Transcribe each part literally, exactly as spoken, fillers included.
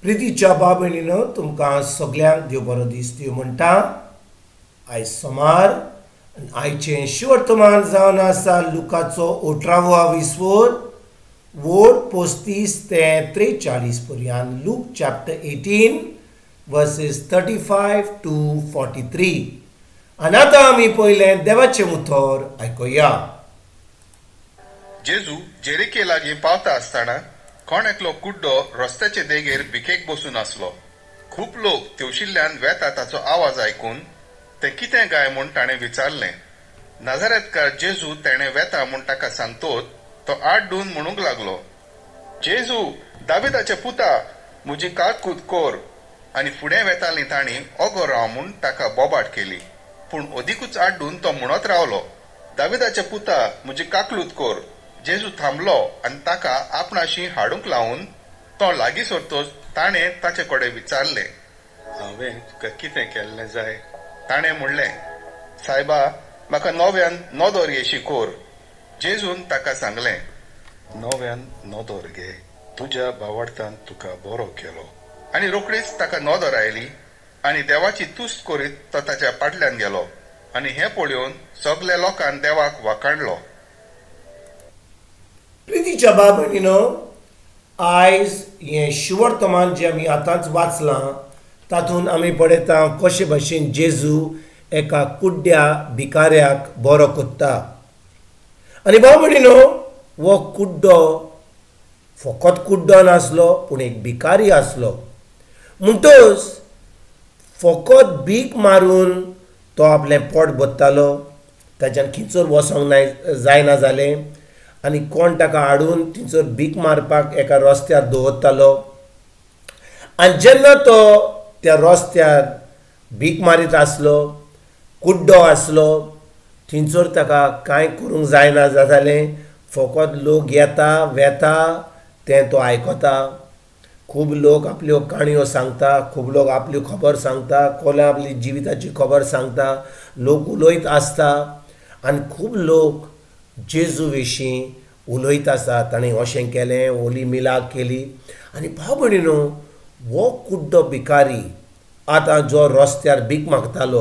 प्रितीच्या बाब भयणीनो तुमकां सगळ्यांक देव बरो दीस दिवं म्हणटा। आयज सोमार आयचें शिवर्तमान जावन आसा लुकाचो अठरावो विस्वोर वोड पस्तीस ते त्रेचाळीस पर्यंत। Luke chapter eighteen verses thirty five to forty three. आनी आतां आमी पयलें देवाचें उतर आयकुया। जेजू जेरिके लागीं पावता आसतना कोण एकलो कुड्डो रस्त्याचे देगेर भिकेक बसून आसलो। खूब लोक तेवशिल्ल्यान वेता ताचो आवाज आयकून ते कितें गाय म्हूण ताणें विचारलें। नाझारेतकार जेजू तेणें वेता म्हूण ताका सांगतोच तो आड डून म्हणूंक लागलो, जेजू दाविदाचे पुता म्हजी काकूत कोर। आनी फुडें वेतालीं तांणी ओगो राव म्हूण ताका बोबाट केली। पूण अदिकूच आड्डून तो म्हणत रावलो, दाविदाचे पुता म्हजी काकलूत कोर। जेजू थांबलो आनी ताका आपणाशी हाडूंक लावून तो लागीं सरतोच ताणें ताचे कडेन विचारलें, हांवें तुका कितें केल्लें जाय? ताणें म्हणलें, सायबा म्हाका नव्यान नोदोर येशी कोर। जेजून ताका सांगलें, नव्यान नोदोर घे, तुज्या भावार्थान तुका बरो केलो। आनी रोखडीच ताका नोदोर आयली आनी देवाची तुस्त करीत तो ताच्या फाटल्यान गेलो। आनी हें पळोवन सगल्या लोकांन देवाक वाखाणलो। प्रितीच्या बाब भयणीनो आयज हें शिवर्तमान जें आमी आतांच वाचलां तातूंत आमी पळयता कशे भाशेन जेजू एका कुड्ड्या भिकाऱ्याक बरो कोत्ता। आनी बाब भयणीनो हो कुड्डो फकत कुड्डो नासलो पूण एक भिकारी आसलो। म्हणटच फकत भीक मारून तो आपलें पोट भरतालो, ताच्यान खिचर वचोंक नाय जायना जालें। आनी कोण ताका हाडून थंयसर भीक मारपाक एका रस्त्यार दवरतालो। आनी जेन्ना तो त्या रस्त्यार भीक मारीत आसलो, कुड्डो आसलो, थंयसर ताका कांय करूंक जायना जातालें। फकत लोक येता वेता तें तो आयकता। खूब लोक आपल्यो काणयो सांगता, खूब लोक आपल्यो खबर सांगता, कोल्या आपली जिविताची खबर सांगता, लोक उलयत आसता। आनी खूब लोक जेजू विशीं उलयत आसा, ताणें अशें केलें, ओली मिलाग केली। आनी भाव भयणीनो हो कुड्डो भिकारी आतां जो रस्त्यार भीक मागतालो,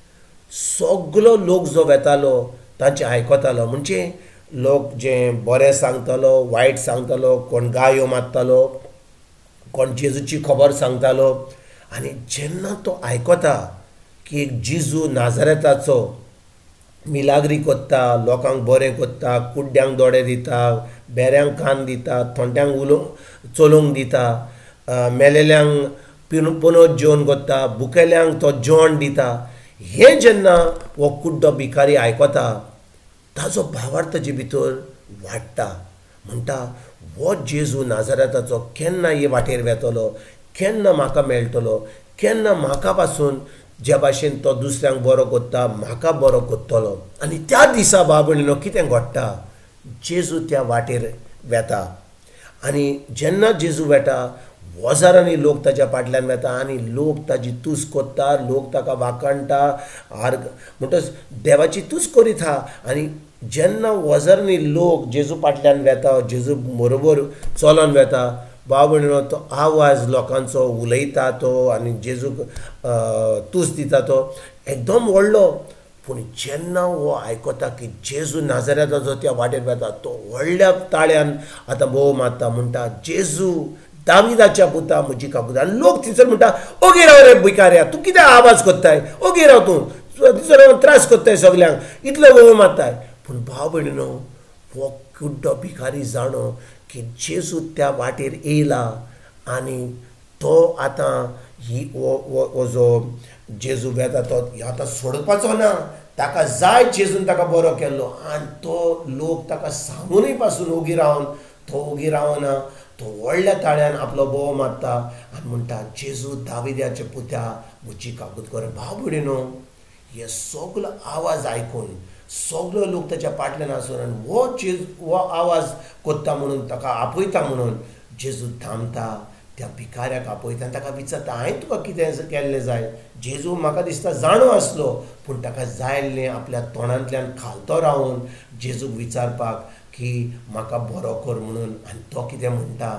सगलो लोक जो वेतालो तांचें आयकतालो। म्हणजे लोक जें बरें सांगतालो, वायट सांगतालो, कोण गायो मारतालो, कोण जेजूची खबर सांगतालो। आनी जेन्ना तो आयकता की एक जेजू नाझारेताचो मिलाग्री कोत्ता, लोकांक बरें कोत्ता, कुड्ड्यांक दोळे दिता, बेऱ्यांक कान दिता, थोंट्यांक उलोवंक चलोवंक दिता, मेलेल्यांक पिन पुनोत जेवण कोत्ता, भुकेल्यांक तो जेवण दिता, हें जेन्ना हो कुड्डो भिकारी आयकता ताचो भावार्थ ताचे भितर वाडटा। म्हणटा हो जेजू नाझारेताचो केन्ना हे वाटेर वेतलो, केन्ना म्हाका मेळटलो, केन्ना म्हाका पासून ज्या भाशेन तो दुसऱ्यांक बरो कोत्ता म्हाका बरो कोत्तलो। आनी त्या दिसा बाब भयणीनो कितें घडटा, जेजू त्या वाटेर वेता। आनी जेन्ना जेजू वेता हजारांनी लोक ताच्या फाटल्यान वेता आनी लोक ताची तुस कोत्ता, लोक ताका वाखाणटा, आर म्हणटच देवाची तुस करीत आहा। आनी जेन्ना हजारांनी लोक जेजू फाटल्यान वेता, जेजू बरोबर चलोन वेता, बाब भयणीनो तो आवाज लोकांचो उलयता तो आनी जेजूक तुस दिता तो एकदम व्हडलो। पूण जेन्ना हो आयकता की जेजू नाझारेताचो त्या वाटेर वेता, तो व्हडल्या ताळ्यान आतां भोव मारता, म्हणटा जेजू दाविदाच्या पुता म्हजी काकूत। आनी लोक थंयसर म्हणटा, ओगी राव रे भिकाऱ्या, तूं कितें आवाज कोत्ताय, ओगी राव तूं थंयसर त्रास कोत्ताय सगल्यांक, इतलो भोव मारताय। पूण भाव भयणीनो हो कुड्डो भिकारी जाणो की जेजू त्या वाटेर येयला आनी तो आतां ही हो जो जेजू वेता तो आतां सोडपाचो ना, ताका जाय जेजून ताका बरो केल्लो। आनी तो लोक ताका सांगूनय पासून ओगी रावन तो ओगी रावना, तो व्हडल्या ताळ्यान आपलो बोव मारता आनी म्हणटा जेजू दाविदाच्या पुत्या म्हजी काकूत कर। भाव भयणीनो हे सगलो आवाज आयकून सगलो लोक ताच्या फाटल्यान आसून आनी हो जेजू हो आवाज कोत्ता म्हणून ताका आपयता म्हणून जेजू थांबता, त्या भिकाऱ्याक आपयता आनी ताका विचारता, हांवें तुका कितें केल्लें जाय? जेजू म्हाका दिसता जाणो आसलो पूण ताका जाय आपल्या तोंडांतल्यान खालतो रावन जेजूक विचारपाक की म्हाका बरो कर म्हणून। आनी तो कितें म्हणटा,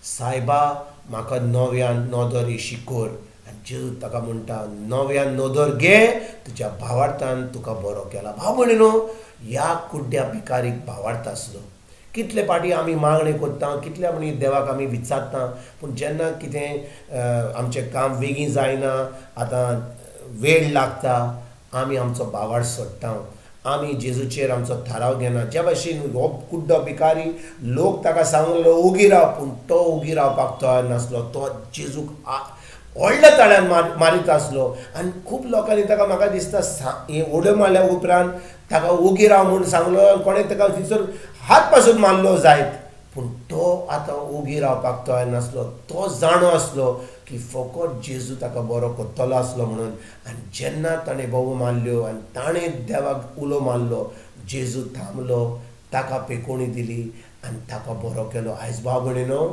सायबा म्हाका नव्यान नोदर शिकोर आनी जेजू ताका म्हणटा नव्यान नोदर घे तुज्या भावार्थान तुका बरो केला. भाव भयणीनो, ह्या कुड्ड्या भिकारीक भावार्थ आसलो. कितले पाटी आमी मागणी करता, कितल्या म्हणी देवाक आमी विचारता, पूण जेन्ना कितें आमचें काम बेगीन जायना, आतां वेळ लागता, आमी आमचो भावार्थ सोडटा. आमी जेजूचेर आमचो थाराव घेना. जे भाशेन हो कुड्डो भिकारी लोक ताका सांगलो उगी राव, पूण तो उगी रावपाक तयार नासलो. तो जेजूक व्हडल्या ताळ्यान मार मारीत आसलो आनी खूब लोकांनी ताका म्हाका दिसता हें उडो मारल्या उपरांत ताका उगी राव म्हूण सांगलो. कोणें ताका थंयसर हात पासून मारलो जायत, पूण तो आतां उगी रावपाक तयार नासलो. तो जाणो आसलो की फकत जेजू ताका बरो करतलो आसलो म्हणून. आनी जेन्ना ताणें बोबो मारल्यो आनी ताणें देवाक उलो मारलो, जेजू थांबलो, ताका पेकोणी दिली आनी ताका बरो केलो. आयज भाव भयणीनो,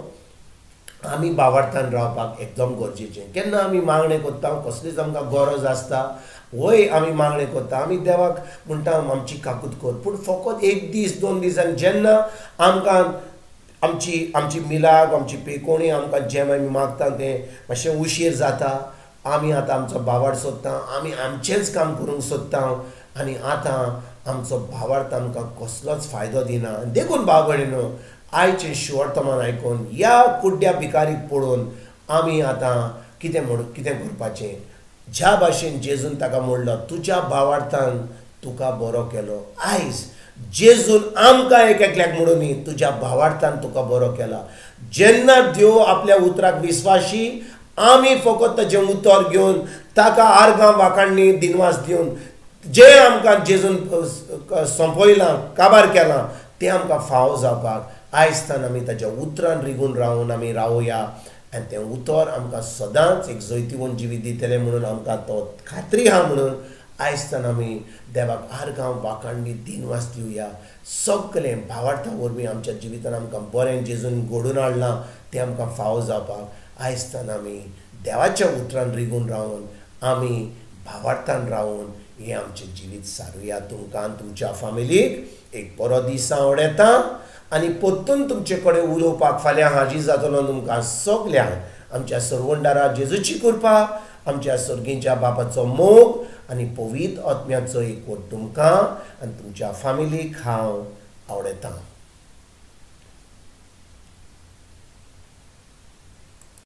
आमी भावार्थान रावपाक एकदम गरजेचें. केन्ना आमी मागणें करता, कसलीच आमकां गरज आसता, वय आमी मागणें करता, आमी देवाक म्हणटा आमची काकूट कर, पूण फकत एक दीस दोन दीस आनी जेन्ना आमकां आमची आमची मिलाक आमची पेकोणी आमकां जें आमी मागता तें मातशें उशीर जाता, आमी आतां आमचो भावार्थ सोदता, आमी आमचेंच काम करूंक सोदता आनी आतां आमचो भावार्थ आमकां कसलोच फायदो दिना. देखून भाव भयणीनो, आयचें शिवर्तमान आयकून ह्या कुड्ड्या भिकारीक पळोवन आमी आतां कितें म्हण कितें करपाचें. ज्या भाशेन जेजून ताका म्हणलो तुज्या भावार्थान तुका बरो केलो, आयज जेजून आमकां एक एकल्याक म्हणून तुज्या भावार्थान तुका बरो केला. जेन्ना देव आपल्या उतराक विस्वाशी, आमी फकत ताचें उतर घेवन ताका आर्गां वाखाणणी दिनवास दिवन जें आमकां जेजून सोंपयलां, काबार केलां, तें आमकां फावो जावपाक आयज तान आमी ताच्या उतरान रिगून रावून आमी रावया आनी तें उतर आमकां सदांच एक जैतिवंत जिवीत दितलें म्हणून आमकां तो खात्री आहा. म्हणून आयज तान आमी देवाक आर्गां वाखाणणी दिनवास दिवया. सगळें भावार्था वरवीं आमच्या जिवितान आमकां बरें जेजून घडोवन हाडलां तें आमकां फावो जावपाक आयज तान आमी देवाच्या उतरान रिगून रावून आमी भावार्थान रावून हें आमचें जिवीत सारुया. तुमकां तुमच्या फॅमिलीक एक बरो दीस हांव येता आनी परतून तुमचे कडेन उलोवपाक फाल्यां हाजीर जातलो. तुमकां सगल्यांक आमच्या सर्वंडारा जेजूची कृपा, आमच्या सर्गीच्या बापाचो मोग आनी पवित्र आत्म्याचो एकवट तुमकां आनी तुमच्या फॅमिलीक हांव आवडटां.